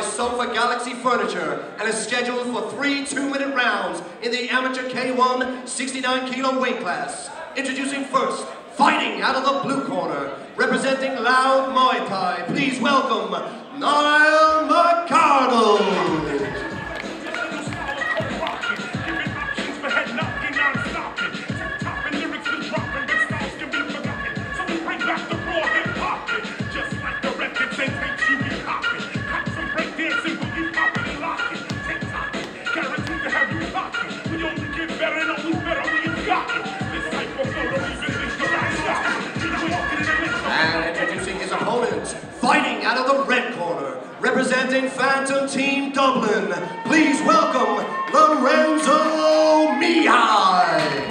Sofa Galaxy Furniture and is scheduled for 3 2-minute rounds in the amateur K1 69-kilo weight class. Introducing first, fighting out of the blue corner, representing Louth Muay Thai, please welcome Niall McArdle. And introducing his opponent, fighting out of the red corner, representing Fantom Team Dublin, please welcome Lorenzo Mihai.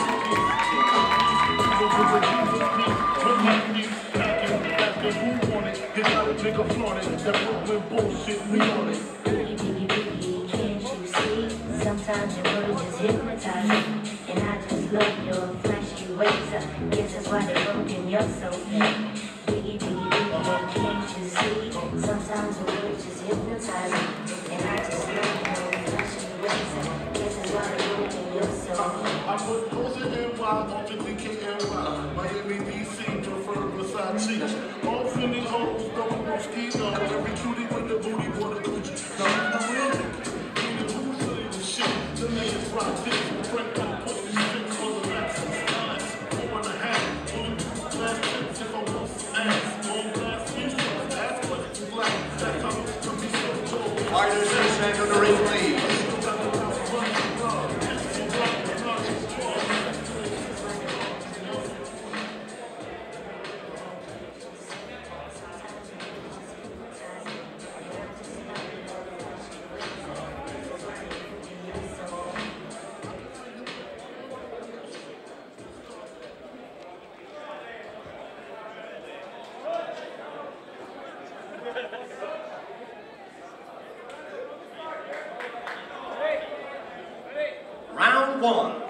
Sometimes your words just hypnotize me, and I just love your flashy ways. Guess that's why they're broken, you're so biggie, biggie, biggie, can't you see? Sometimes your words just hypnotize me, and I just love your flashy ways. Guess that's why they're broken, you're so I put closer in wild, ultimately KNY. Miami, DC, prefer Versace. All Philly hoes, double mosquito. Every cutie with the booty, boy, the coochie. Now, the real the niggas rock this, break down, put this shit on the Lexus. 4.5, only last tips if I want some ass. On glass, you ask questions black. That's how it can be so tall. Fighters in the center of the ring, please. Round 1.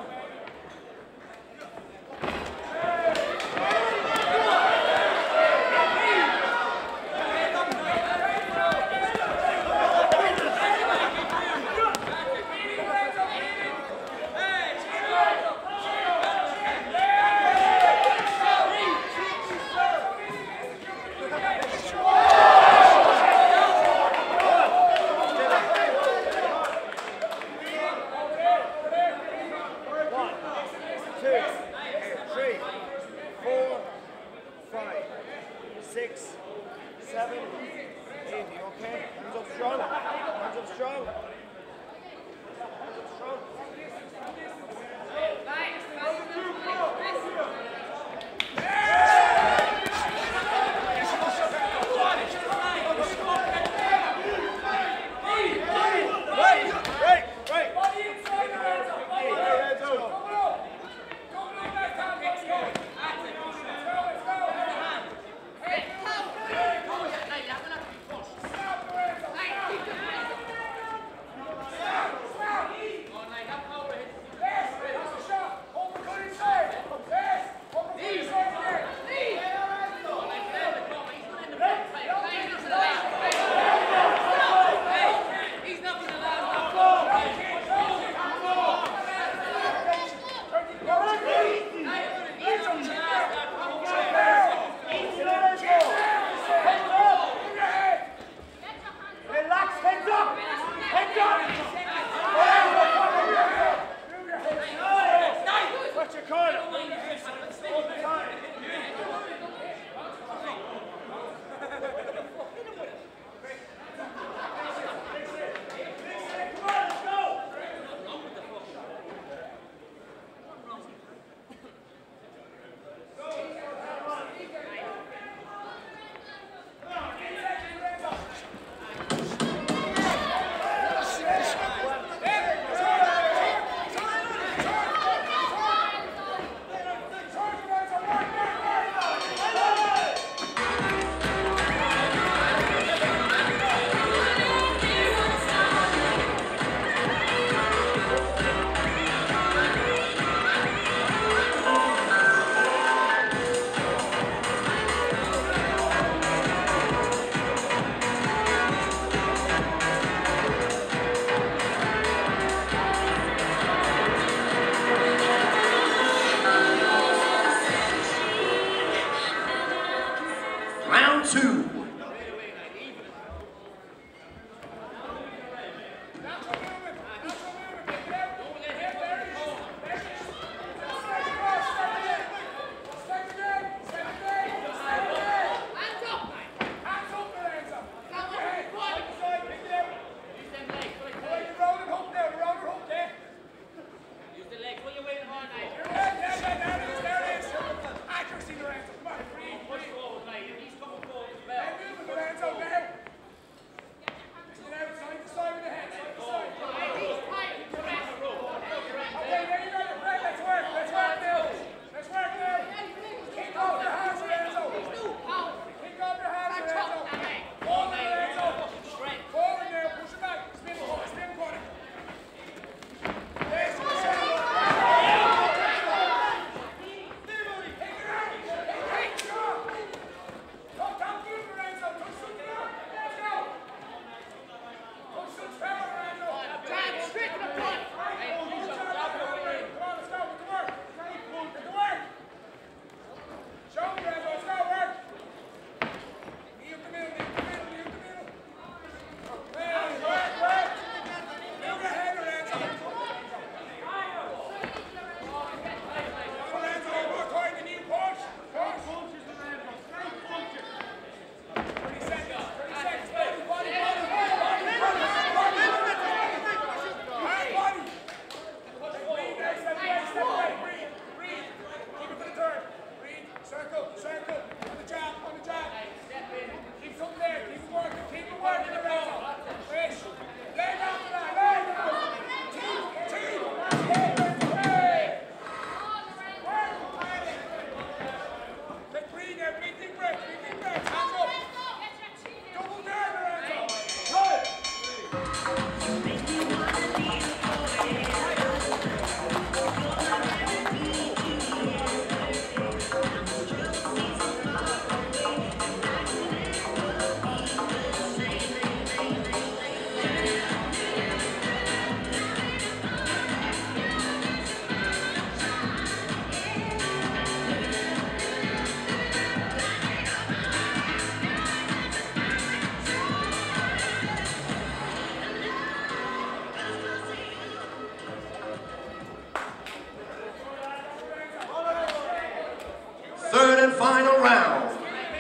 final round.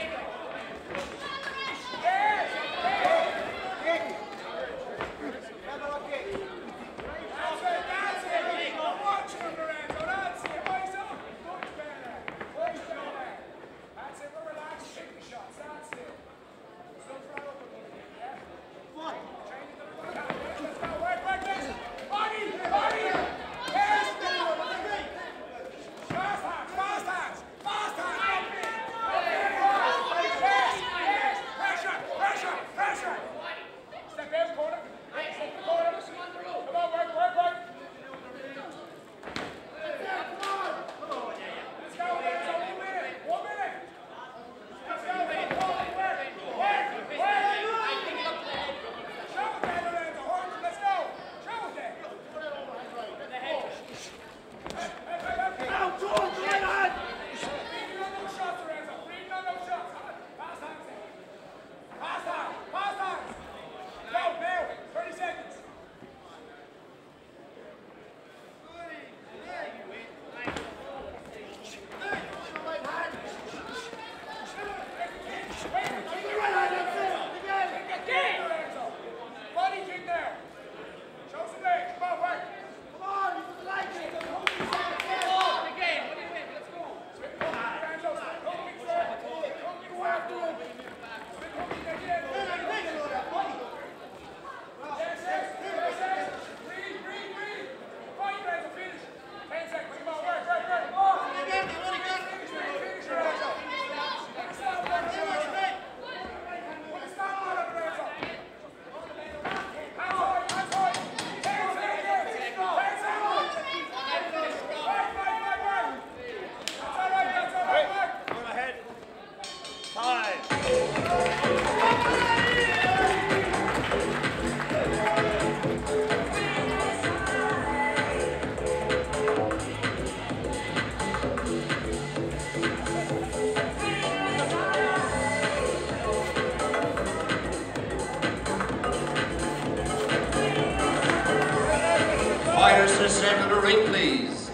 Fighters to center the ring, please.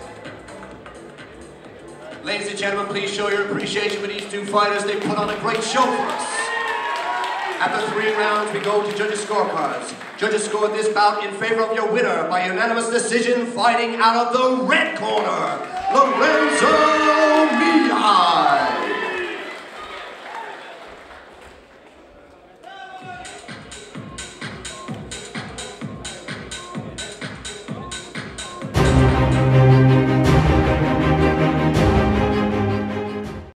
Ladies and gentlemen, please show your appreciation for these two fighters. They put on a great show for us. After 3 rounds, we go to judges' scorecards. Judges scored this bout in favor of your winner by unanimous decision, fighting out of the red corner, Lorenzo.